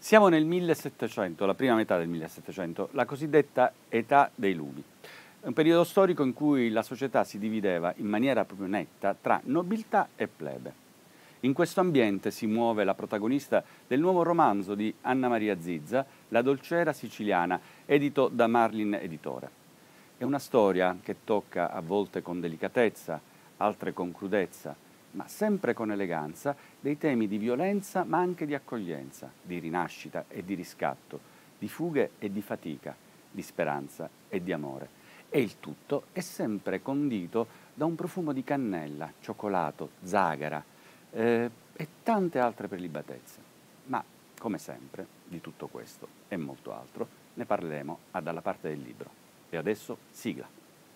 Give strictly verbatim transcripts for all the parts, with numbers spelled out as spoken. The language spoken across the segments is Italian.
Siamo nel millesettecento, la prima metà del millesettecento, la cosiddetta età dei lumi. È un periodo storico in cui la società si divideva in maniera proprio netta tra nobiltà e plebe. In questo ambiente si muove la protagonista del nuovo romanzo di Anna Maria Zizza, La dolcera siciliana, edito da Marlin Editore. È una storia che tocca a volte con delicatezza, altre con crudezza, ma sempre con eleganza, dei temi di violenza ma anche di accoglienza, di rinascita e di riscatto, di fughe e di fatica, di speranza e di amore. E il tutto è sempre condito da un profumo di cannella, cioccolato, zagara eh, e tante altre prelibatezze. Ma, come sempre, di tutto questo e molto altro ne parleremo a Dalla parte del libro. E adesso sigla.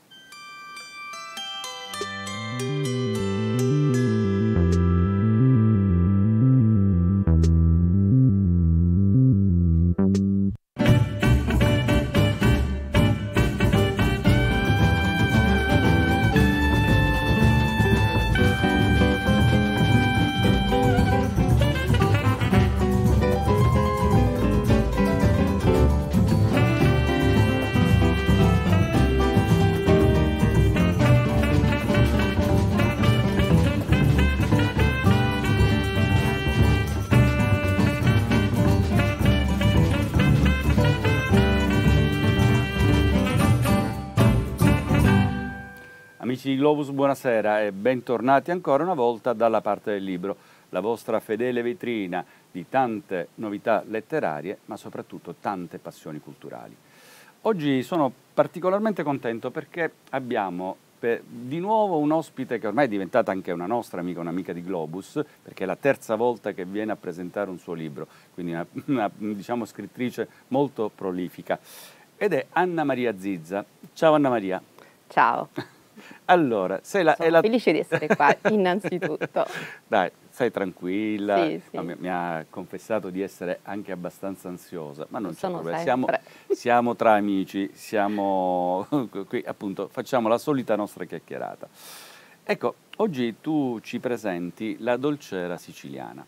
Amici di Globus, buonasera e bentornati ancora una volta Dalla parte del libro, la vostra fedele vetrina di tante novità letterarie, ma soprattutto tante passioni culturali. Oggi sono particolarmente contento perché abbiamo per, di nuovo un ospite che ormai è diventata anche una nostra amica, un'amica di Globus, perché è la terza volta che viene a presentare un suo libro, quindi una, una diciamo, scrittrice molto prolifica, ed è Anna Maria Zizza. Ciao Anna Maria. Ciao. Allora, sei la, Sono è la... felice di essere qua, innanzitutto. Dai, stai tranquilla, Sì, sì. No, mi, mi ha confessato di essere anche abbastanza ansiosa, ma non c'è Sono problema, siamo, sempre. siamo tra amici, siamo qui appunto, facciamo la solita nostra chiacchierata. Ecco, oggi tu ci presenti La dolcera siciliana.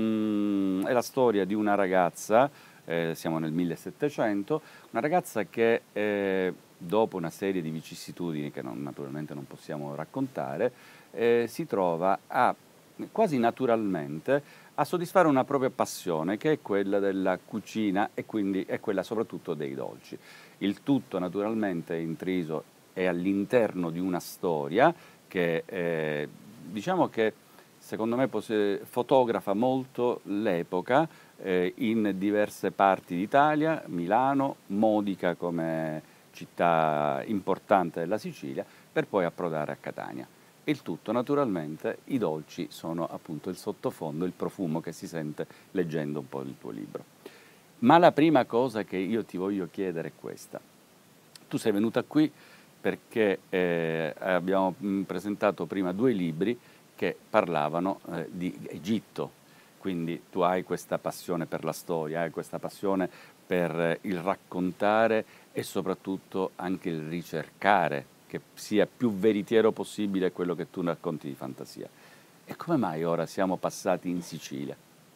Mm, è la storia di una ragazza, eh, siamo nel millesettecento, una ragazza che... Eh, dopo una serie di vicissitudini che non, naturalmente non possiamo raccontare, eh, si trova a, quasi naturalmente a soddisfare una propria passione, che è quella della cucina e quindi è quella soprattutto dei dolci. Il tutto naturalmente è intriso e all'interno di una storia che eh, diciamo che secondo me fotografa molto l'epoca eh, in diverse parti d'Italia, Milano, Modica come città importante della Sicilia, per poi approdare a Catania. Il tutto, naturalmente, i dolci sono appunto il sottofondo, il profumo che si sente leggendo un po' il tuo libro. Ma la prima cosa che io ti voglio chiedere è questa. Tu sei venuta qui perché eh, abbiamo mh, presentato prima due libri che parlavano eh, di Egitto, quindi tu hai questa passione per la storia, hai questa passione per il raccontare e soprattutto anche il ricercare che sia più veritiero possibile quello che tu racconti di fantasia. E come mai ora siamo passati in Sicilia?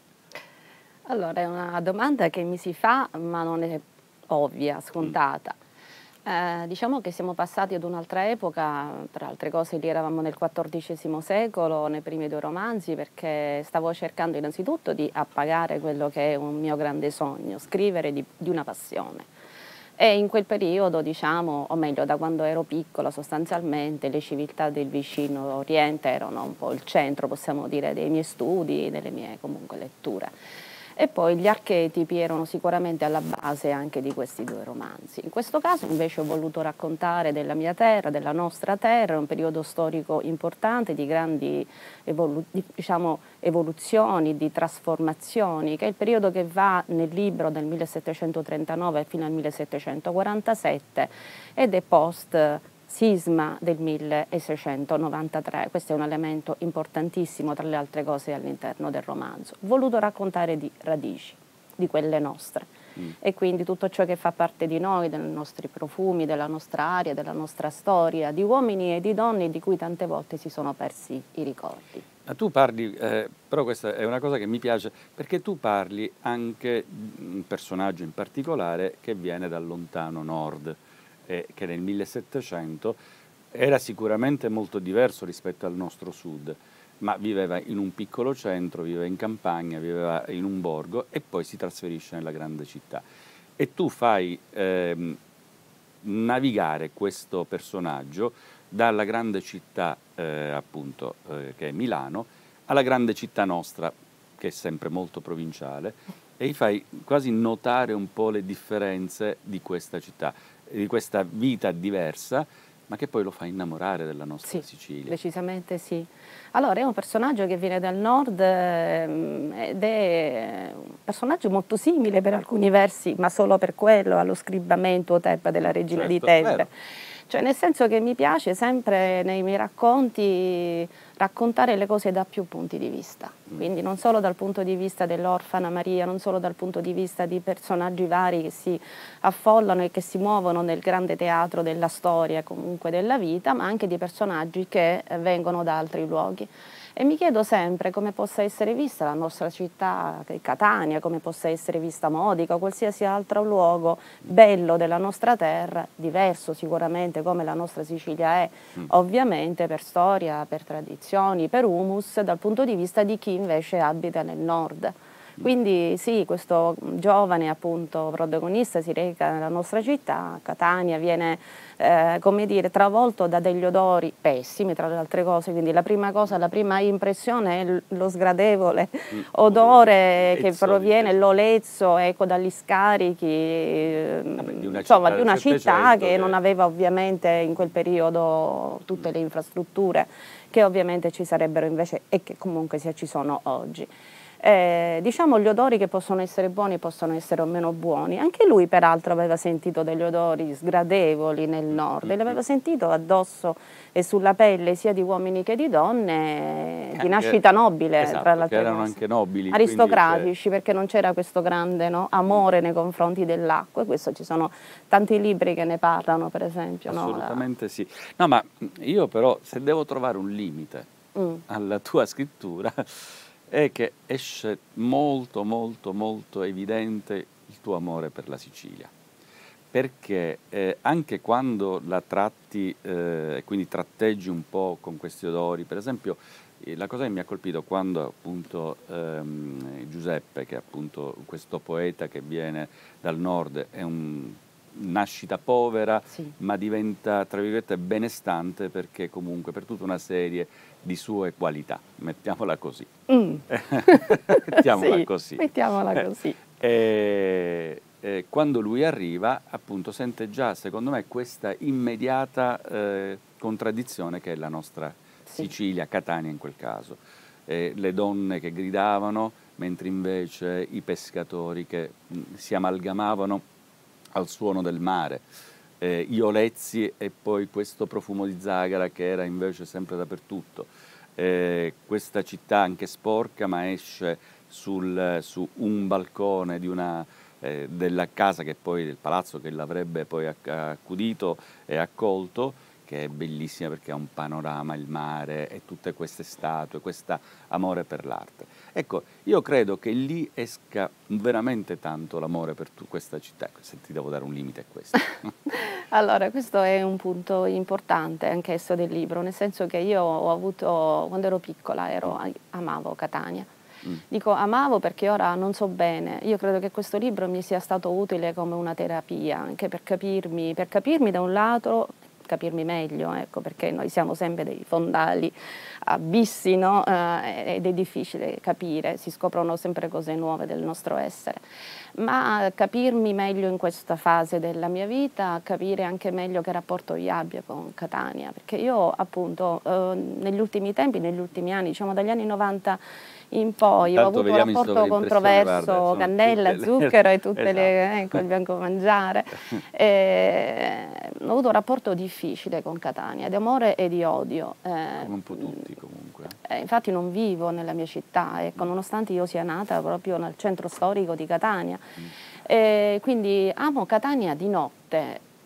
Allora, è una domanda che mi si fa, ma non è ovvia, scontata. Mm. Eh, diciamo che siamo passati ad un'altra epoca, tra altre cose lì eravamo nel quattordicesimo secolo, nei primi due romanzi, perché stavo cercando innanzitutto di appagare quello che è un mio grande sogno, scrivere di, di una passione. E in quel periodo, diciamo, o meglio da quando ero piccola sostanzialmente, le civiltà del vicino Oriente erano un po' il centro, possiamo dire, dei miei studi, delle mie comunque letture. E poi gli archetipi erano sicuramente alla base anche di questi due romanzi. In questo caso invece ho voluto raccontare della mia terra, della nostra terra, un periodo storico importante di grandi evolu diciamo, evoluzioni, di trasformazioni, che è il periodo che va nel libro del millesettecentotrentanove fino al millesettecentoquarantasette ed è post sisma del milleseicentonovantatré. Questo è un elemento importantissimo tra le altre cose all'interno del romanzo. Ho voluto raccontare di radici, di quelle nostre, mm. e quindi tutto ciò che fa parte di noi, dei nostri profumi, della nostra aria, della nostra storia, di uomini e di donne di cui tante volte si sono persi i ricordi. Ma tu parli, eh, però questa è una cosa che mi piace, perché tu parli anche di un personaggio in particolare che viene dal lontano nord, e che nel millesettecento era sicuramente molto diverso rispetto al nostro sud, ma viveva in un piccolo centro, viveva in campagna, viveva in un borgo e poi si trasferisce nella grande città. E tu fai ehm, navigare questo personaggio dalla grande città, eh, appunto, eh, che è Milano, alla grande città nostra, che è sempre molto provinciale, e gli fai quasi notare un po' le differenze di questa città, di questa vita diversa, ma che poi lo fa innamorare della nostra Sì, Sicilia. decisamente sì. Allora, è un personaggio che viene dal nord ehm, ed è un personaggio molto simile per alcuni versi, ma solo per quello, allo scribbamento Tebba della Regina di Certo, Tebbe. vero. Cioè, nel senso che mi piace sempre nei miei racconti raccontare le cose da più punti di vista, quindi non solo dal punto di vista dell'orfana Maria, non solo dal punto di vista di personaggi vari che si affollano e che si muovono nel grande teatro della storia e comunque della vita, ma anche di personaggi che eh, vengono da altri luoghi. E mi chiedo sempre come possa essere vista la nostra città, che è Catania, come possa essere vista Modica o qualsiasi altro luogo bello della nostra terra, diverso sicuramente come la nostra Sicilia è, Mm. ovviamente per storia, per tradizioni, per humus, dal punto di vista di chi invece abita nel nord. Quindi sì, questo giovane appunto protagonista si reca nella nostra città, Catania, viene eh, come dire, travolto da degli odori pessimi tra le altre cose, quindi la prima cosa, la prima impressione è l- lo sgradevole Mm. odore che Ezzo, proviene, dice. l'olezzo, ecco, dagli scarichi, ehm, Vabbè, di una insomma città di del una città Settecento che che... non aveva ovviamente in quel periodo tutte le infrastrutture che ovviamente ci sarebbero invece e che comunque sia ci sono oggi. Eh, diciamo gli odori che possono essere buoni possono essere o meno buoni. Anche lui peraltro aveva sentito degli odori sgradevoli nel nord e li aveva sentito addosso e sulla pelle sia di uomini che di donne di Che- nascita nobile, esatto, tra le che altre erano cose. anche nobili, quindi, cioè, Aristocratici, perché non c'era questo grande no, amore nei confronti dell'acqua, e questo ci sono tanti libri che ne parlano, per esempio. No? La- assolutamente sì. No, ma io però se devo trovare un limite Mm. alla tua scrittura è che esce molto molto molto evidente il tuo amore per la Sicilia, perché eh, anche quando la tratti, eh, quindi tratteggi un po' con questi odori, per esempio eh, la cosa che mi ha colpito quando appunto ehm, Giuseppe, che è appunto questo poeta che viene dal nord, è un nascita povera, Sì. ma diventa, tra virgolette, benestante perché comunque per tutta una serie di sue qualità, mettiamola così. Mm. Mettiamola Sì, così. mettiamola Eh, così. e, e quando lui arriva, appunto, sente già, secondo me, questa immediata eh, contraddizione che è la nostra Sì. Sicilia, Catania in quel caso. Eh, le donne che gridavano, mentre invece i pescatori che mh, si amalgamavano al suono del mare, eh, gli olezzi e poi questo profumo di zagara che era invece sempre dappertutto. Eh, questa città anche sporca, ma esce sul, su un balcone di una, eh, della casa che poi, del palazzo che l'avrebbe poi acc- accudito e accolto, che è bellissima perché ha un panorama, il mare e tutte queste statue, questo amore per l'arte. Ecco, io credo che lì esca veramente tanto l'amore per tu, questa città. Se ti devo dare un limite è questo. Allora, questo è un punto importante anch'esso del libro, nel senso che io ho avuto, quando ero piccola, ero, amavo Catania. Mm. Dico amavo perché ora non so bene, io credo che questo libro mi sia stato utile come una terapia, anche per capirmi, per capirmi da un lato, capirmi meglio, ecco, perché noi siamo sempre dei fondali abissi, no? Eh, ed è difficile capire, si scoprono sempre cose nuove del nostro essere. Ma capirmi meglio in questa fase della mia vita, capire anche meglio che rapporto io abbia con Catania, perché io appunto eh, negli ultimi tempi, negli ultimi anni, diciamo dagli anni novanta in poi, ho Intanto avuto un vediamo in rapporto sovraimpressione, guarda, controverso, sono cannella, tutte le... zucchero e tutte Esatto. le, ecco, il bianco mangiare. E, ho avuto un rapporto difficile con Catania, di amore e di odio. Eh, Come un po' tutti comunque. eh, infatti non vivo nella mia città, ecco, nonostante io sia nata proprio nel centro storico di Catania. Mm. Eh, quindi amo Catania di notte,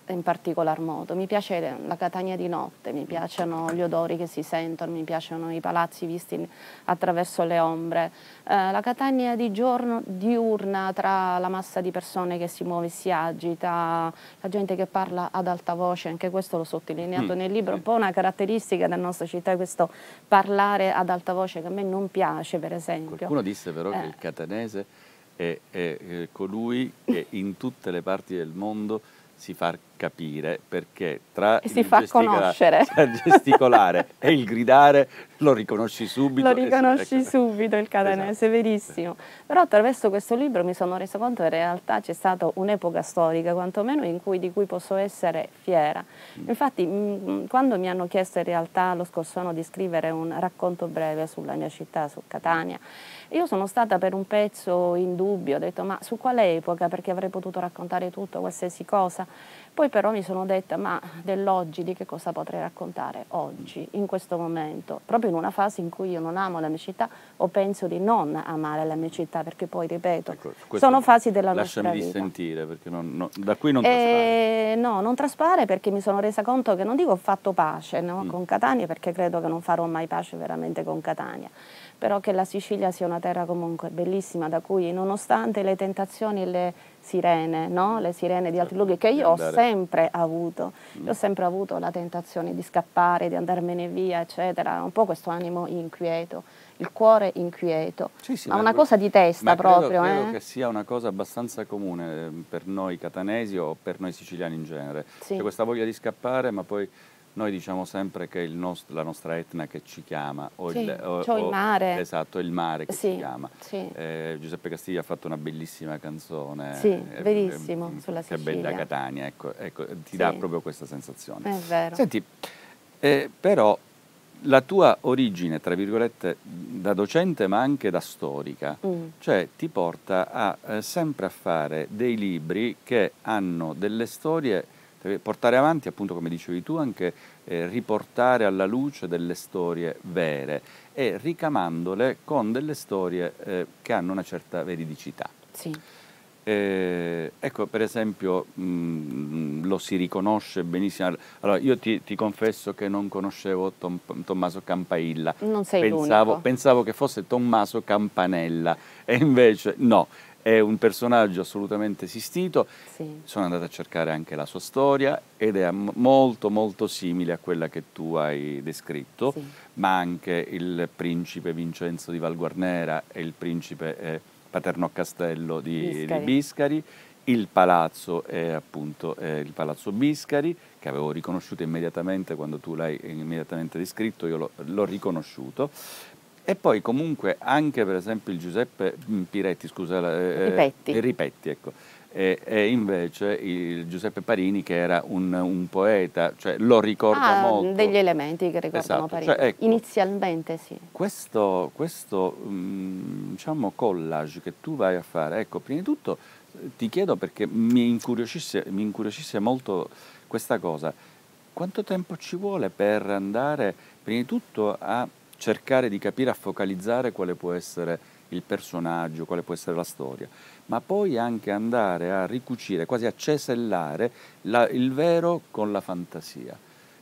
in particolar modo. Mi piace la Catania di notte, mi piacciono gli odori che si sentono, mi piacciono i palazzi visti attraverso le ombre. Eh, la Catania di giorno, diurna, tra la massa di persone che si muove e si agita, la gente che parla ad alta voce, anche questo l'ho sottolineato mm. nel libro, un po' una caratteristica della nostra città, questo parlare ad alta voce che a me non piace, per esempio. Qualcuno disse però eh. che il catanese è, è, è colui che in tutte le parti del mondo si fa capire, perché tra si il fa conoscere. gesticolare e il gridare lo riconosci subito. Lo riconosci ecco. subito il catanese, esatto. verissimo. Però attraverso questo libro mi sono resa conto che in realtà c'è stata un'epoca storica, quantomeno in cui, di cui posso essere fiera. Mm. Infatti mh, quando mi hanno chiesto in realtà lo scorso anno di scrivere un racconto breve sulla mia città, su Catania, io sono stata per un pezzo in dubbio, ho detto ma su quale epoca, perché avrei potuto raccontare tutto, qualsiasi cosa. Poi però mi sono detta, ma dell'oggi, di che cosa potrei raccontare oggi, in questo momento, proprio in una fase in cui io non amo la mia città o penso di non amare la mia città, perché poi, ripeto, ecco, sono fasi della nostra vita. Lasciami dissentire, perché non, no, da qui non eh, traspare. No, non traspare perché mi sono resa conto che, non dico ho fatto pace no, mm. con Catania, perché credo che non farò mai pace veramente con Catania, però che la Sicilia sia una terra comunque bellissima, da cui nonostante le tentazioni e le sirene, no? le sirene di altri luoghi che io ho sempre avuto, mm. io ho sempre avuto la tentazione di scappare, di andarmene via, eccetera, un po' questo animo inquieto, il cuore inquieto, sì, sì, ma una cosa di testa ma proprio. Credo, credo eh? che sia una cosa abbastanza comune per noi catanesi o per noi siciliani in genere, sì. c'è questa voglia di scappare, ma poi noi diciamo sempre che è il nostro, la nostra Etna che ci chiama, o, sì, il, o, cioè il mare. Esatto, il mare che sì, ci chiama. Sì. Eh, Giuseppe Castiglia ha fatto una bellissima canzone. Sì, eh, verissimo, eh, sulla Che Sicilia. bella Catania, ecco, ecco ti sì. dà proprio questa sensazione. È vero. Senti, eh, però la tua origine, tra virgolette, da docente ma anche da storica, mm. cioè ti porta a, eh, sempre a fare dei libri che hanno delle storie, portare avanti, appunto come dicevi tu, anche eh, riportare alla luce delle storie vere e ricamandole con delle storie eh, che hanno una certa veridicità. Sì. Eh, ecco, per esempio, mh, lo si riconosce benissimo. Allora, io ti, ti confesso che non conoscevo Tom, Tommaso Campailla. Non sei pensavo, l'unico. pensavo che fosse Tommaso Campanella, e invece no, è un personaggio assolutamente esistito. Sì. Sono andato a cercare anche la sua storia ed è molto molto simile a quella che tu hai descritto, sì. ma anche il principe Vincenzo di Valguarnera e il principe eh, Paternò Castello di Biscari. di Biscari, il palazzo è appunto eh, il palazzo Biscari, che avevo riconosciuto immediatamente quando tu l'hai immediatamente descritto, io l'ho riconosciuto. E poi comunque anche per esempio il Giuseppe Piretti, scusa, eh, Ripetti. Ripetti, ecco, e, e invece il Giuseppe Parini che era un, un poeta, cioè lo ricorda ah, molto. Degli elementi che ricordano esatto, Parini, cioè, ecco, inizialmente sì. Questo, questo mh, diciamo collage che tu vai a fare, ecco, prima di tutto ti chiedo perché mi incuriosisce, mi incuriosisce molto questa cosa, quanto tempo ci vuole per andare prima di tutto a cercare di capire, a focalizzare quale può essere il personaggio, quale può essere la storia, ma poi anche andare a ricucire, quasi a cesellare la, il vero con la fantasia.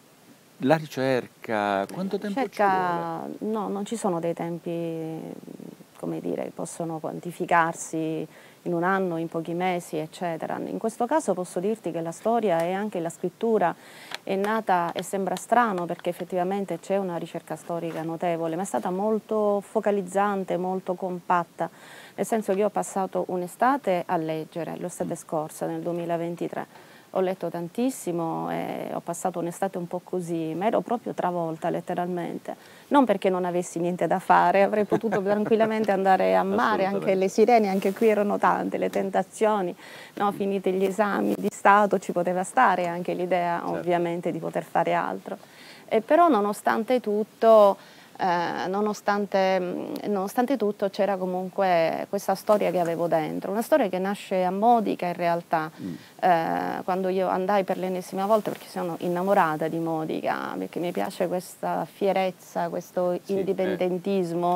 La ricerca, quanto tempo ricerca, ci vuole? No, non ci sono dei tempi, come dire, possono quantificarsi in un anno, in pochi mesi, eccetera. In questo caso posso dirti che la storia e anche la scrittura è nata, e sembra strano perché effettivamente c'è una ricerca storica notevole, ma è stata molto focalizzante, molto compatta, nel senso che io ho passato un'estate a leggere, l'estate scorsa, nel duemilaventitré. Ho letto tantissimo e ho passato un'estate un po' così, ma ero proprio travolta letteralmente. Non perché non avessi niente da fare, avrei potuto tranquillamente andare a mare, anche le sirene, anche qui erano tante, le tentazioni, no, finiti gli esami di Stato ci poteva stare anche l'idea certo. ovviamente di poter fare altro. E però nonostante tutto... Eh, nonostante, nonostante tutto c'era comunque questa storia che avevo dentro, una storia che nasce a Modica in realtà, mm. eh, quando io andai per l'ennesima volta, perché sono innamorata di Modica, perché mi piace questa fierezza, questo sì, indipendentismo,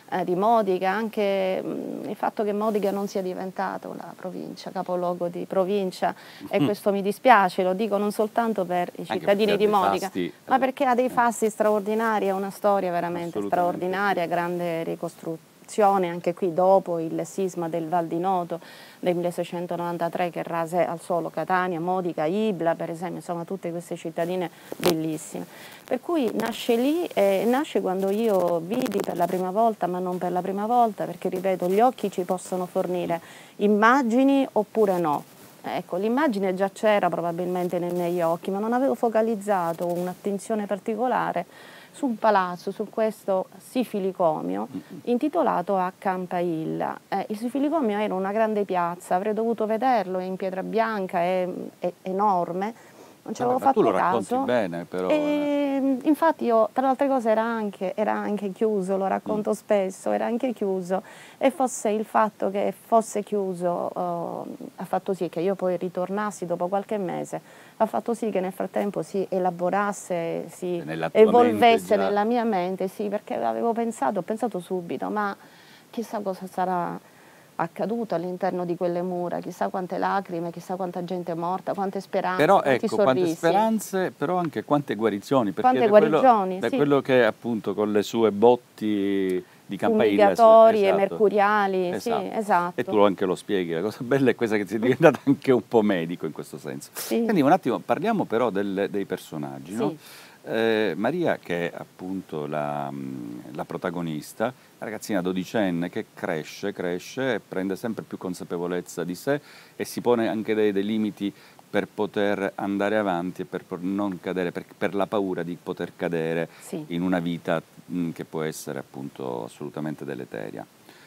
eh, di Modica, anche mh, il fatto che Modica non sia diventata una provincia, capoluogo di provincia, e questo mi dispiace, lo dico non soltanto per i cittadini di Modica, fasti, ma perché ha dei fasti straordinari, ha una storia veramente straordinaria, grande ricostruzione. Anche qui dopo il sisma del Val di Noto del milleseicentonovantatré che rase al suolo Catania, Modica, Ibla per esempio, insomma tutte queste cittadine bellissime. Per cui nasce lì, e nasce quando io vidi per la prima volta, ma non per la prima volta, perché ripeto, gli occhi ci possono fornire immagini oppure no. Ecco, l'immagine già c'era probabilmente nei miei occhi, ma non avevo focalizzato un'attenzione particolare su un palazzo, su questo Sifilicomio, intitolato a Campailla. Eh, il Sifilicomio era una grande piazza, avrei dovuto vederlo, è in pietra bianca, è, è enorme, non ci avevo ma fatto tu lo caso. racconti bene, però. E, infatti io, tra le altre cose, era anche, era anche chiuso, lo racconto mm. spesso, era anche chiuso, e forse il fatto che fosse chiuso uh, ha fatto sì che io poi ritornassi dopo qualche mese, ha fatto sì che nel frattempo si elaborasse, si evolvesse nella mia mente, sì, perché avevo pensato, ho pensato subito, ma chissà cosa sarà accaduto all'interno di quelle mura, chissà quante lacrime, chissà quanta gente è morta, quante speranze, però, quanti ecco, sorrisi. Quante speranze, però anche quante guarigioni, perché quante da guarigioni, quello, sì. da quello che appunto con le sue botti di Campailla, fumigatori esatto, e mercuriali, esatto. Sì, esatto. E tu anche lo spieghi, la cosa bella è questa che sei diventata anche un po' medico in questo senso. Sì. Quindi un attimo, parliamo però del, dei personaggi, sì. no? Eh, Maria, che è appunto la, la protagonista, la ragazzina dodicenne che cresce, cresce e prende sempre più consapevolezza di sé e si pone anche dei, dei limiti per poter andare avanti e per non cadere, per, per la paura di poter cadere sì. in una vita mh, che può essere appunto assolutamente deleteria.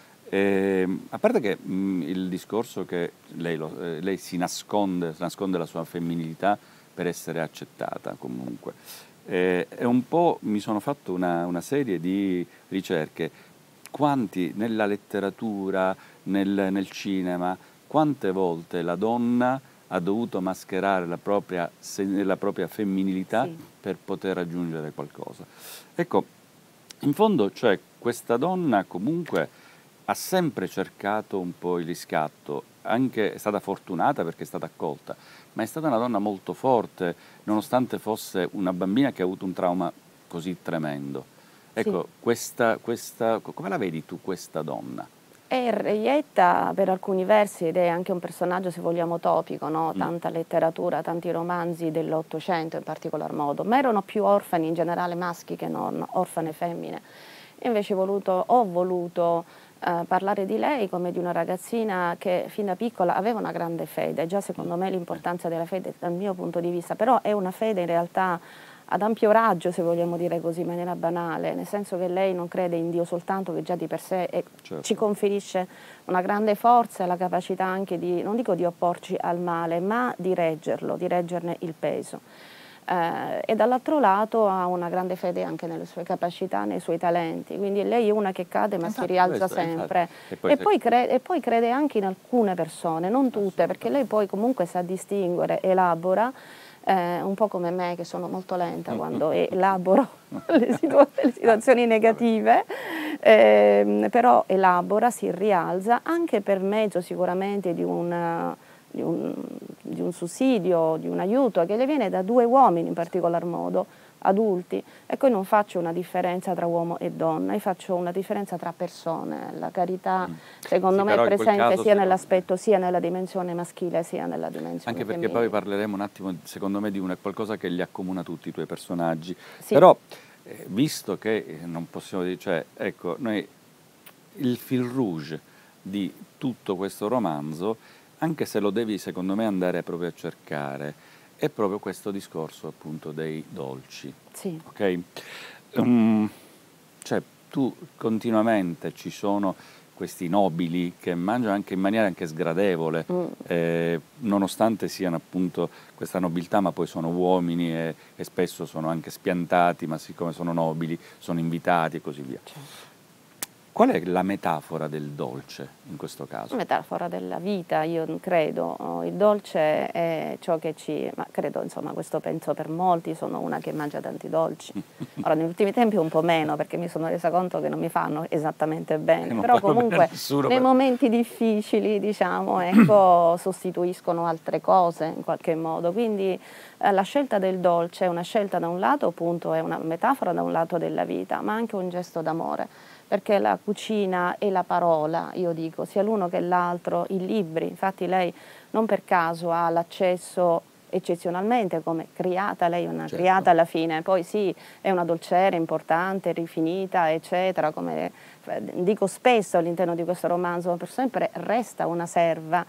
E, a parte che mh, il discorso che lei, lo, eh, lei si nasconde, nasconde la sua femminilità per essere accettata comunque. Eh, è un po', mi sono fatto una, una serie di ricerche, quanti nella letteratura, nel, nel cinema, quante volte la donna ha dovuto mascherare la propria, la propria femminilità sì. per poter raggiungere qualcosa. Ecco, in fondo, cioè, questa donna comunque ha sempre cercato un po' il riscatto, anche è stata fortunata perché è stata accolta, ma è stata una donna molto forte, nonostante fosse una bambina che ha avuto un trauma così tremendo. Ecco, sì. questa, questa, come la vedi tu questa donna? È reietta per alcuni versi ed è anche un personaggio, se vogliamo, topico, no? Tanta letteratura, tanti romanzi dell'Ottocento in particolar modo, ma erano più orfani in generale maschi che non, orfane femmine. Invece voluto, ho voluto eh, parlare di lei come di una ragazzina che fin da piccola aveva una grande fede, già secondo me l'importanza della fede dal mio punto di vista, però è una fede in realtà ad ampio raggio, se vogliamo dire così, in maniera banale, nel senso che lei non crede in Dio soltanto, che già di per sé è, certo. ci conferisce una grande forza e la capacità anche di, non dico di opporci al male, ma di reggerlo, di reggerne il peso. Eh, e dall'altro lato ha una grande fede anche nelle sue capacità, nei suoi talenti, quindi lei è una che cade ma infatti, si rialza questo, sempre e poi, e, poi crede, e poi crede anche in alcune persone, non tutte, perché lei poi comunque sa distinguere, elabora, eh, un po' come me che sono molto lenta quando elaboro le, situ le situazioni negative, eh, però elabora, si rialza anche per mezzo sicuramente di un... Di un, di un sussidio, di un aiuto che le viene da due uomini in particolar modo, adulti. Ecco, io non faccio una differenza tra uomo e donna, io faccio una differenza tra persone. La carità, mm. secondo sì, me, è presente sia nell'aspetto, sia nella dimensione maschile, sia nella dimensione anche perché femminile. Poi parleremo un attimo, secondo me, di una qualcosa che li accomuna tutti i tuoi personaggi. Sì. Però, eh, visto che non possiamo dire, cioè, ecco, noi il fil rouge di tutto questo romanzo, anche se lo devi secondo me andare proprio a cercare, è proprio questo discorso appunto dei dolci. Sì. Ok? Um, cioè tu continuamente ci sono questi nobili che mangiano anche in maniera anche sgradevole, mm. eh, nonostante siano appunto questa nobiltà, ma poi sono uomini e, e spesso sono anche spiantati, ma siccome sono nobili sono invitati e così via. Certo. Qual è la metafora del dolce in questo caso? Metafora della vita, io credo. Il dolce è ciò che ci... ma credo, insomma, questo penso per molti, sono una che mangia tanti dolci. Ora, negli ultimi tempi un po' meno, perché mi sono resa conto che non mi fanno esattamente bene, però comunque nessuno, nei per... momenti difficili, diciamo, ecco, sostituiscono altre cose in qualche modo. Quindi eh, la scelta del dolce è una scelta da un lato, appunto, è una metafora da un lato della vita, ma anche un gesto d'amore. Perché la cucina e la parola, io dico, sia l'uno che l'altro, i libri, infatti lei non per caso ha l'accesso eccezionalmente come criata, lei è una certo. criata alla fine, poi sì, è una dolciera importante, rifinita, eccetera, come dico spesso all'interno di questo romanzo, per sempre resta una serva.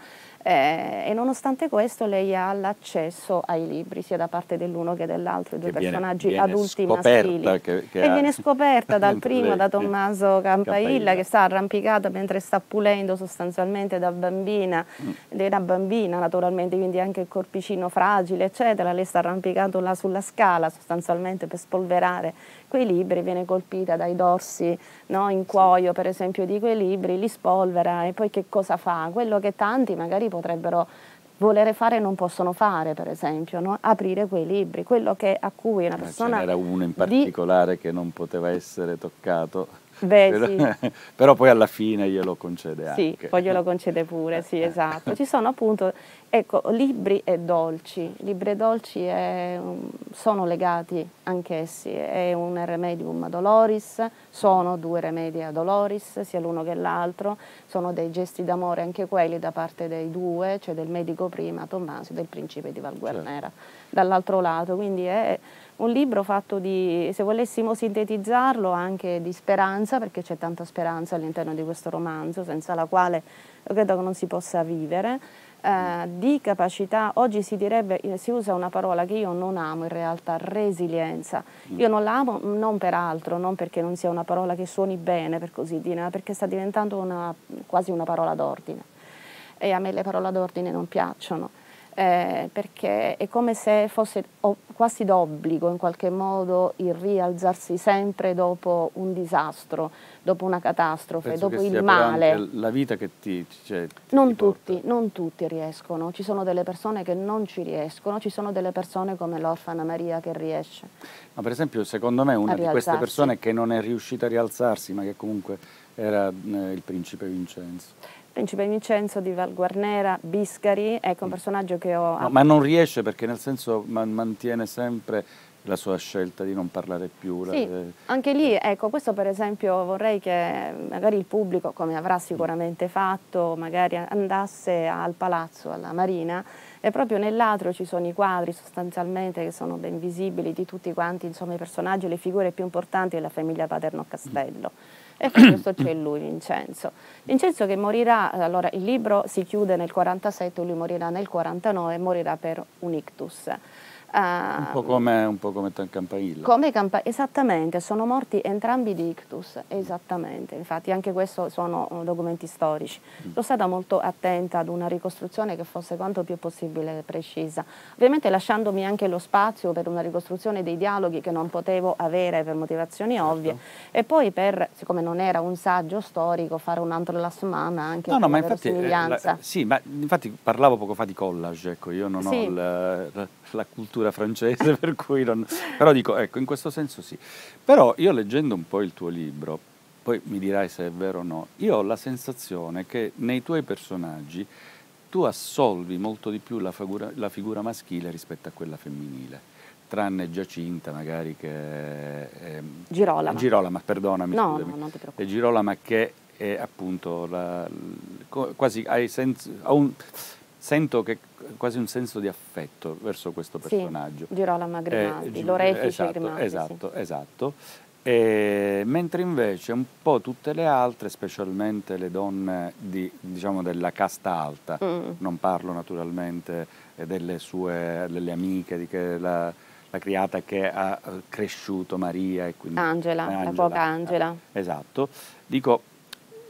Eh, e nonostante questo lei ha l'accesso ai libri sia da parte dell'uno che dell'altro, i due che personaggi viene, viene adulti maschili che, che e ha... viene scoperta dal primo lei, da Tommaso eh, Campailla, Campailla che sta arrampicata mentre sta pulendo sostanzialmente da bambina, mm. lei era bambina naturalmente, quindi anche il corpicino fragile eccetera, lei sta arrampicato là sulla scala sostanzialmente per spolverare quei libri, viene colpita dai dorsi, no, in cuoio per esempio di quei libri, li spolvera e poi che cosa fa? Quello che tanti magari potrebbero volere fare e non possono fare, per esempio, no? Aprire quei libri, quello che, a cui una persona... Ce n'era uno in particolare di... che non poteva essere toccato. Beh, però, sì. però poi alla fine glielo concede sì, anche. poi glielo concede pure, sì, esatto. Ci sono appunto, ecco, libri e dolci. Libri e dolci è, sono legati anch'essi, è un remedium doloris, sono due rimedi a doloris, sia l'uno che l'altro, sono dei gesti d'amore anche quelli da parte dei due, cioè del medico prima, Tommaso, e del principe di Valguarnera, certo. dall'altro lato, quindi è un libro fatto di, se volessimo sintetizzarlo, anche di speranza, perché c'è tanta speranza all'interno di questo romanzo, senza la quale credo che non si possa vivere, eh, di capacità, oggi si direbbe, si usa una parola che io non amo in realtà, resilienza. Io non la amo non per altro, non perché non sia una parola che suoni bene, per così dire, ma perché sta diventando una, quasi una parola d'ordine. E a me le parole d'ordine non piacciono. Eh, perché è come se fosse quasi d'obbligo in qualche modo il rialzarsi sempre dopo un disastro, dopo una catastrofe, Penso dopo che il sia male. Anche la vita che ti, cioè, ti non ti tutti, porta. non tutti riescono, ci sono delle persone che non ci riescono, ci sono delle persone come l'orfana Maria che riesce. Ma per esempio, secondo me una di queste persone che non è riuscita a rialzarsi, ma che comunque era eh, il principe Vincenzo. Principe Vincenzo di Valguarnera, Biscari, ecco un personaggio che ho... No, ma non riesce perché nel senso man mantiene sempre la sua scelta di non parlare più. Sì, la, anche lì, ecco, questo per esempio vorrei che magari il pubblico, come avrà sicuramente fatto, magari andasse al palazzo, alla Marina, e proprio nell'atrio ci sono i quadri sostanzialmente che sono ben visibili di tutti quanti, insomma, i personaggi, le figure più importanti della famiglia Paterno Castello. E poi questo c'è lui, Vincenzo. Vincenzo che morirà, allora il libro si chiude nel quarantasette, lui morirà nel quarantanove, morirà per un ictus. Uh, un po' come, un po' come Campailla. Come Campa esattamente, sono morti entrambi di ictus, esattamente, infatti anche questo sono documenti storici. Mm. Sono stata molto attenta ad una ricostruzione che fosse quanto più possibile precisa, ovviamente lasciandomi anche lo spazio per una ricostruzione dei dialoghi che non potevo avere per motivazioni certo. ovvie, e poi per, siccome non era un saggio storico, fare un entrelacement anche no, con no, la ma infatti, verosimiglianza. Eh, la, sì, ma infatti parlavo poco fa di collage, ecco, io non sì. ho la, la, la cultura francese, per cui non... però dico, ecco, in questo senso sì. Però io leggendo un po' il tuo libro, poi mi dirai se è vero o no, io ho la sensazione che nei tuoi personaggi tu assolvi molto di più la figura, la figura maschile rispetto a quella femminile, tranne Giacinta magari che... È, Girolama. Girolama, perdonami, no, scusami. No, non ti preoccupare. È Girolama che è appunto la, quasi hai senso... Ha un, sento che quasi un senso di affetto verso questo personaggio. Sì, Girolama Grimaldi, eh, l'orefice esatto, Grimaldi. Esatto, sì. esatto. E, mentre invece un po' tutte le altre, specialmente le donne di, diciamo, della casta alta, mm. non parlo naturalmente delle sue delle amiche, di che la, la criata che ha cresciuto Maria e quindi Angela, Angela la poca Angela. Esatto. Dico,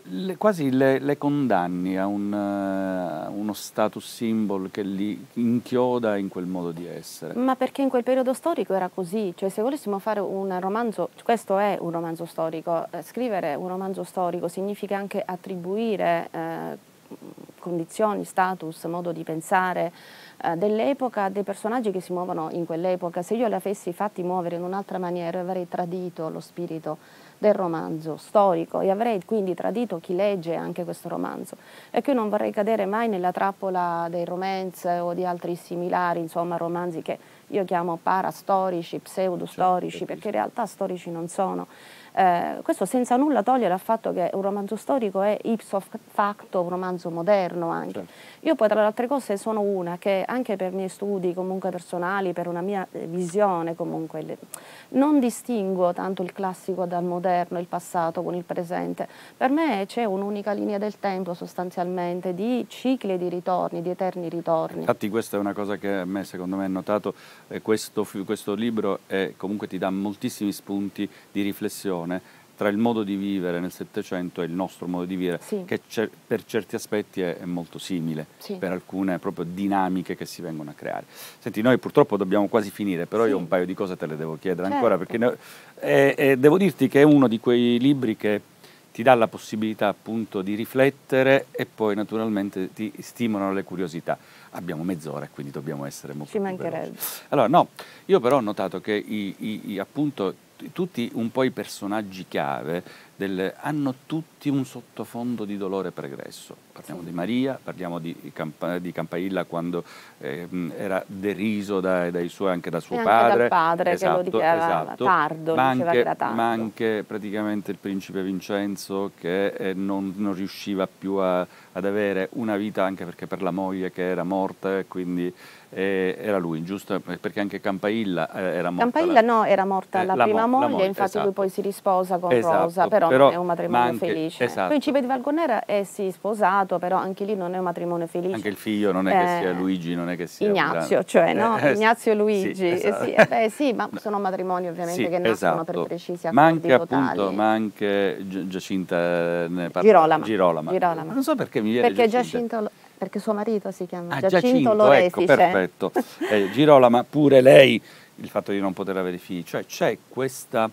le, quasi le, le condanni a un, uh, uno status symbol che li inchioda in quel modo di essere. Ma perché in quel periodo storico era così, cioè se volessimo fare un romanzo, questo è un romanzo storico, eh, scrivere un romanzo storico significa anche attribuire eh, condizioni, status, modo di pensare eh, dell'epoca, dei personaggi che si muovono in quell'epoca. Se io li avessi fatti muovere in un'altra maniera avrei tradito lo spirito del romanzo storico e avrei quindi tradito chi legge anche questo romanzo. E qui non vorrei cadere mai nella trappola dei romance o di altri similari, insomma romanzi che io chiamo parastorici, pseudostorici, perché in realtà storici non sono. Eh, questo senza nulla togliere al fatto che un romanzo storico è ipso facto un romanzo moderno anche. Certo. Io poi tra le altre cose sono una che anche per i miei studi comunque personali, per una mia visione comunque, le, non distinguo tanto il classico dal moderno, il passato con il presente. Per me c'è un'unica linea del tempo sostanzialmente di cicli e di ritorni, di eterni ritorni. Infatti questa è una cosa che a me secondo me è notato, eh, questo, questo libro è, comunque ti dà moltissimi spunti di riflessione tra il modo di vivere nel Settecento e il nostro modo di vivere, sì. che per certi aspetti è, è molto simile, sì. per alcune proprio dinamiche che si vengono a creare. Senti, noi purtroppo dobbiamo quasi finire, però sì. io un paio di cose te le devo chiedere certo. ancora, perché ne, e, e devo dirti che è uno di quei libri che ti dà la possibilità appunto di riflettere e poi naturalmente ti stimolano le curiosità. Abbiamo mezz'ora e quindi dobbiamo essere molto Ci più mancherebbe. veloci. Allora, no, io però ho notato che i, i, i, appunto tutti un po' i personaggi chiave del, hanno tutti un sottofondo di dolore pregresso. Parliamo sì. di Maria, parliamo di, Campa, di Campailla quando eh, era deriso dai, dai suoi, anche da suo e padre. Anche dal padre esatto, che lo dichiarava esatto. tardo, ma diceva anche, che era tardo. Ma anche praticamente il principe Vincenzo che eh, non, non riusciva più a, ad avere una vita, anche perché per la moglie che era morta e quindi eh, era lui, giusto? Perché anche Campailla eh, era morta. Campailla la, no, era morta eh, la, la prima mo, moglie, moglie, infatti esatto. lui poi si risposa con esatto, Rosa, però, però non è un matrimonio anche, felice. esatto. Il principe di Valgonera è sì sposato, però anche lì non è un matrimonio felice. Anche il figlio non è che eh, sia Luigi, non è che sia Ignazio, cioè no? Eh, Ignazio Luigi, sì, esatto. sì, eh, beh, sì, ma sono matrimoni ovviamente sì, che nascono esatto. per precisi accordi ma anche, totali. Appunto, ma anche Giacinta ne parla, Girolama. Girolama. Girolama. Non so perché mi viene perché Giacinta. Giacinto, perché suo marito si chiama ah, Giacinto, Giacinto Lorefice. Ecco, perfetto. eh, Girolama, pure lei, il fatto di non poter avere figli, cioè c'è questa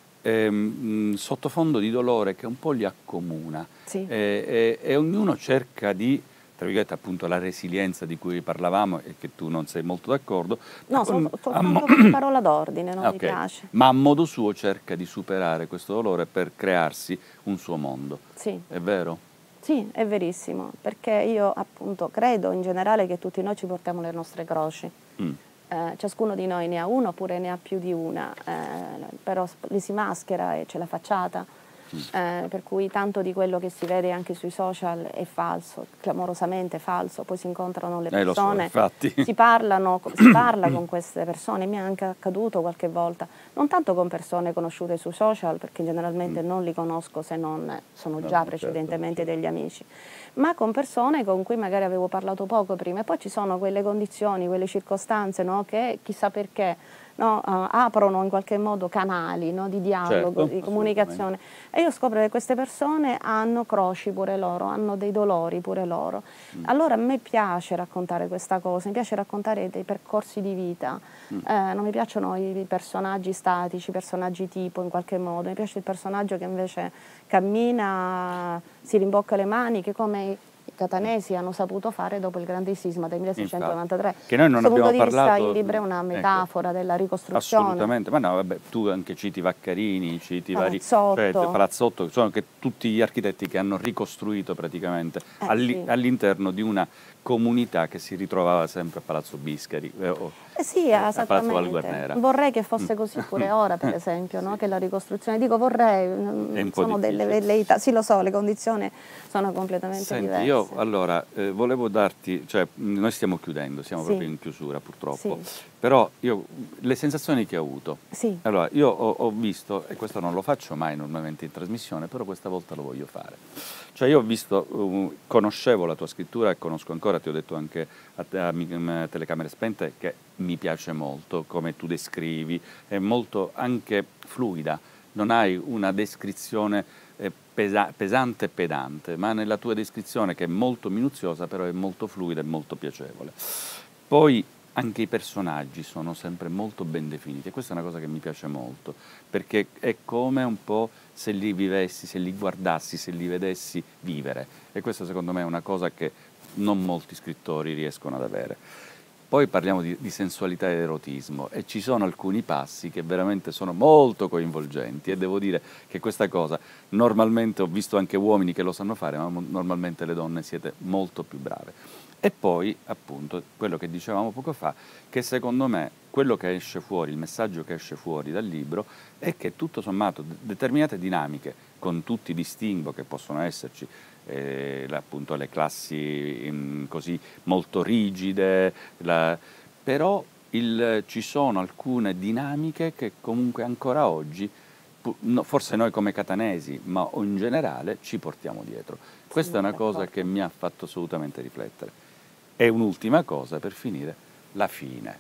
ehm, sottofondo di dolore che un po' li accomuna sì. e, e, e ognuno cerca di, tra virgolette, appunto la resilienza di cui parlavamo e che tu non sei molto d'accordo. No, sono soltanto una parola d'ordine, non okay. mi piace. Ma a modo suo cerca di superare questo dolore per crearsi un suo mondo. Sì. È vero? Sì, è verissimo, perché io appunto credo in generale che tutti noi ci portiamo le nostre croci. Mm. Eh, ciascuno di noi ne ha una oppure ne ha più di una, eh, però li si maschera e c'è la facciata. Eh, per cui tanto di quello che si vede anche sui social è falso, clamorosamente falso, poi si incontrano le persone, eh, so, si, parlano, si parla con queste persone, mi è anche accaduto qualche volta, non tanto con persone conosciute sui social, perché generalmente mm. non li conosco se non sono no, già precedentemente certo, certo. degli amici, ma con persone con cui magari avevo parlato poco prima e poi ci sono quelle condizioni, quelle circostanze, no, che chissà perché No, uh, aprono in qualche modo canali, no, di dialogo, certo, di comunicazione e io scopro che queste persone hanno croci pure loro, hanno dei dolori pure loro. Mm. Allora a me piace raccontare questa cosa, mi piace raccontare dei percorsi di vita, mm. eh, non mi piacciono i personaggi statici, i personaggi tipo in qualche modo, mi piace il personaggio che invece cammina, si rimbocca le maniche come i catanesi hanno saputo fare dopo il grande sisma del millenovecentonovantatré. Infatti, che noi non abbiamo punto parlato. Di vista, il libro è una metafora ecco, della ricostruzione. Assolutamente, ma no, vabbè, tu anche citi Vaccarini, citi Palazzotto. vari cioè, Palazzotto, sono che tutti gli architetti che hanno ricostruito praticamente eh, alli, sì. all'interno di una comunità che si ritrovava sempre a Palazzo Biscari eh, o eh sì, a Palazzo Valguarnera. Vorrei che fosse così pure ora, per esempio, no? Che la ricostruzione, dico vorrei, sono delle velleità, sì lo so, le condizioni sono completamente Senti, diverse. Io allora eh, volevo darti, cioè noi stiamo chiudendo, siamo sì. proprio in chiusura purtroppo, sì. però io le sensazioni che ho avuto, sì. allora io ho, ho visto, e questo non lo faccio mai normalmente in trasmissione, però questa volta lo voglio fare. Cioè io ho visto, uh, conoscevo la tua scrittura e conosco ancora, ti ho detto anche a, a, a Telecamere Spente che mi piace molto come tu descrivi, è molto anche fluida, non hai una descrizione eh, pesa pesante e pedante, ma nella tua descrizione, che è molto minuziosa, però è molto fluida e molto piacevole. Poi anche i personaggi sono sempre molto ben definiti e questa è una cosa che mi piace molto, perché è come un po' se li vivessi, se li guardassi, se li vedessi vivere, e questa secondo me è una cosa che non molti scrittori riescono ad avere. Poi parliamo di, di sensualità e erotismo e ci sono alcuni passi che veramente sono molto coinvolgenti e devo dire che questa cosa normalmente ho visto anche uomini che lo sanno fare, ma normalmente le donne siete molto più brave. E poi appunto quello che dicevamo poco fa, che secondo me quello che esce fuori, il messaggio che esce fuori dal libro è che tutto sommato determinate dinamiche, con tutti i distinguo che possono esserci, Eh, appunto le classi mh, così molto rigide, la, però il, ci sono alcune dinamiche che comunque ancora oggi, no, forse noi come catanesi, ma in generale ci portiamo dietro. Questa è una cosa che mi ha fatto assolutamente riflettere. E un'ultima cosa per finire, la fine.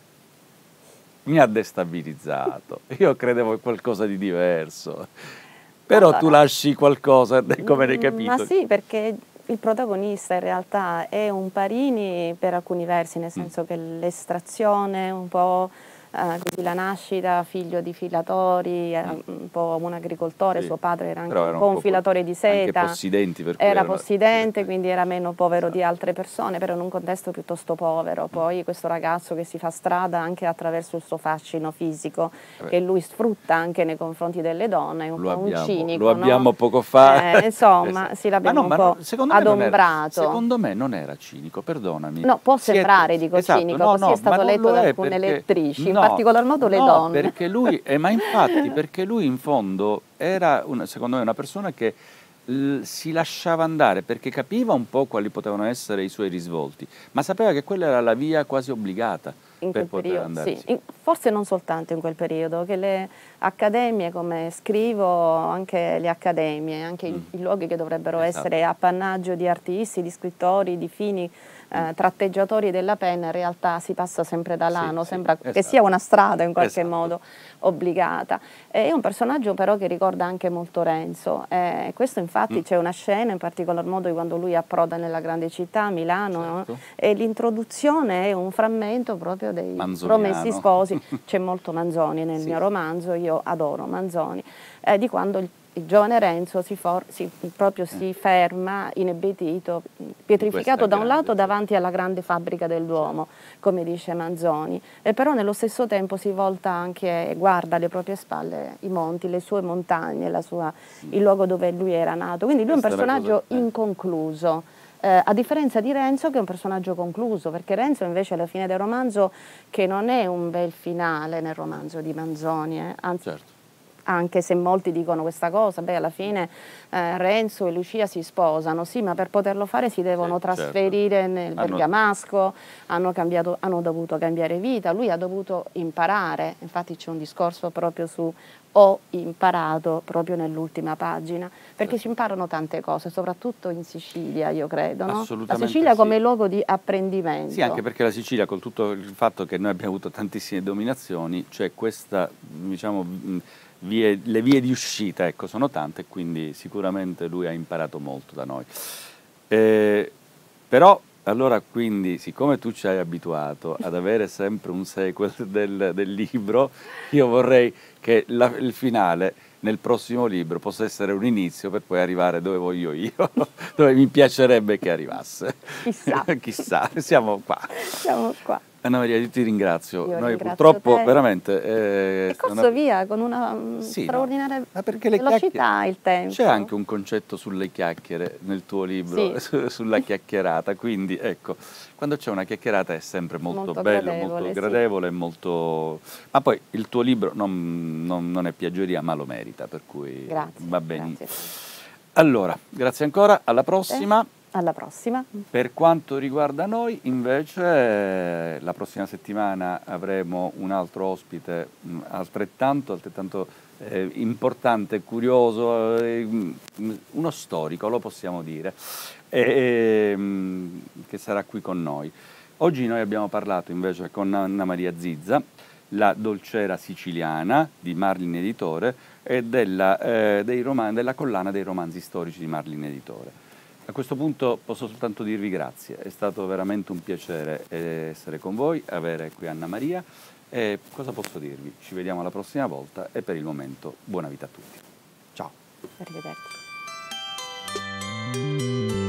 Mi ha destabilizzato, io credevo in qualcosa di diverso. Però allora, tu lasci qualcosa come nei capitoli. Ma sì, perché il protagonista in realtà è un Parini per alcuni versi, nel senso mm. che l'estrazione, un po' eh, così la nascita, figlio di filatori, mm. un po' un agricoltore, sì. Suo padre era anche era un po' un, un filatore di seta, anche possidenti per cui era erano... possidente, quindi era meno povero esatto. di altre persone, però in un contesto piuttosto povero. Poi mm. questo ragazzo che si fa strada anche attraverso il suo fascino fisico, eh che lui sfrutta anche nei confronti delle donne, è un lo po' abbiamo, un cinico. Lo abbiamo no? poco fa. Eh, insomma, sì, l'abbiamo no, un po' secondo adombrato. Era, secondo me non era cinico, perdonami. No, può Siete, sembrare, dico esatto, cinico, no, così no, è stato letto da alcune perché, lettrici, no, in particolar modo le no, donne. Perché lui, eh, ma infatti, perché lui in fondo era, una, secondo me, una persona che l, si lasciava andare, perché capiva un po' quali potevano essere i suoi risvolti, ma sapeva che quella era la via quasi obbligata. In per quel poter periodo, sì. In, forse non soltanto in quel periodo, che le accademie, come scrivo, anche le accademie, anche mm. i, i luoghi che dovrebbero esatto. essere appannaggio di artisti, di scrittori, di fini eh, tratteggiatori della penna, in realtà si passa sempre da là, sì, no? sì, Sembra esatto. che sia una strada in qualche esatto. modo obbligata. È un personaggio però che ricorda anche molto Renzo, eh, questo infatti mm. c'è una scena, in particolar modo di quando lui approda nella grande città, Milano, certo. no? E l'introduzione è un frammento proprio dei Manzoniano. Promessi Sposi, c'è molto Manzoni nel sì. mio romanzo, io adoro Manzoni, eh, di quando il, il giovane Renzo si, for, si, proprio si eh. ferma inebetito, pietrificato da un grande, lato davanti alla grande fabbrica del Duomo, sì. come dice Manzoni, e però nello stesso tempo si volta anche e guarda alle proprie spalle i monti, le sue montagne, la sua, mm. il luogo dove lui era nato, quindi lui è un personaggio cosa, eh. inconcluso. Eh, a differenza di Renzo, che è un personaggio concluso, perché Renzo invece alla fine del romanzo, che non è un bel finale nel romanzo di Manzoni, eh, anzi, certo. anche se molti dicono questa cosa, beh alla fine eh, Renzo e Lucia si sposano, sì, ma per poterlo fare si devono sì, trasferire certo. nel Bergamasco, hanno, cambiato, hanno dovuto cambiare vita, lui ha dovuto imparare, infatti c'è un discorso proprio su ho imparato proprio nell'ultima pagina, perché si imparano tante cose, soprattutto in Sicilia, io credo, no? La Sicilia sì. come luogo di apprendimento. Sì, anche perché la Sicilia, con tutto il fatto che noi abbiamo avuto tantissime dominazioni, c'è questa, diciamo, vie, le vie di uscita, ecco, sono tante, e quindi sicuramente lui ha imparato molto da noi. Eh, però, allora, quindi, siccome tu ci hai abituato ad avere sempre un sequel del, del libro, io vorrei che la, il finale nel prossimo libro possa essere un inizio per poi arrivare dove voglio io, dove mi piacerebbe che arrivasse. Chissà. Chissà, siamo qua. Siamo qua. Anna Maria, io ti ringrazio. Io Noi ringrazio purtroppo te. veramente... Eh, è corso una... via con una sì, straordinaria no. Ma perché le velocità il tempo. C'è anche un concetto sulle chiacchiere nel tuo libro, sì. sulla chiacchierata, quindi ecco, quando c'è una chiacchierata è sempre molto, molto bello, gradevole, molto gradevole, sì. molto... Ma poi il tuo libro non, non, non è piaggeria, ma lo merita, per cui grazie, va bene. Grazie. Allora, grazie ancora, alla prossima. Eh. Alla prossima. Per quanto riguarda noi, invece, la prossima settimana avremo un altro ospite mh, altrettanto, altrettanto eh, importante, curioso, eh, uno storico, lo possiamo dire, e, mh, che sarà qui con noi. Oggi noi abbiamo parlato invece con Anna Maria Zizza, La dolcera siciliana di Marlin Editore, e della, eh, dei roman- della collana dei romanzi storici di Marlin Editore. A questo punto posso soltanto dirvi grazie, è stato veramente un piacere eh, essere con voi, avere qui Anna Maria e cosa posso dirvi? Ci vediamo la prossima volta e per il momento buona vita a tutti. Ciao! Arrivederci.